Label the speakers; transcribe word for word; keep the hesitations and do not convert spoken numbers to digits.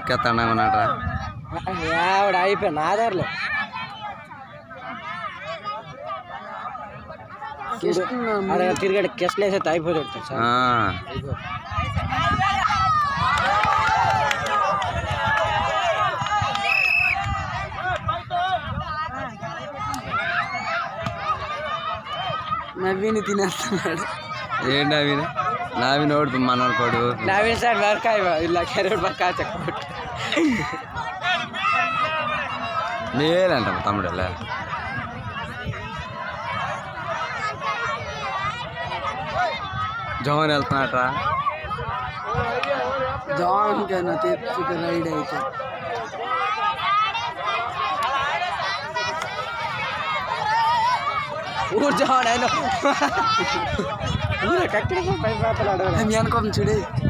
Speaker 1: ఎక్కేస్తాడేమన్నాడ్రా
Speaker 2: ఆవిడ అయిపోయాను ఆధార్లే తిరిగాడు కెస్ట్లు వేసేది అయిపోతుంది నవీన్ తినేస్తున్నాడు
Speaker 1: ఏంటి నవీన్ నవీన్ ఓడిపో మనోడు కొడు
Speaker 2: నవీన్ సార్ వర్క్ ఇలా కెరీర్ వర్క్ చెప్పట్టు
Speaker 1: లేదంట తమ్ముడు లే జోన్ వెళ్తున్నాట్రా
Speaker 2: జాన్ కన్నా తెచ్చుక రైడ్ అయితే ఊరు జాన్ అయినా ఊరే కక్కడ పై పాతలు అడగలేదు అనుకోం చూడే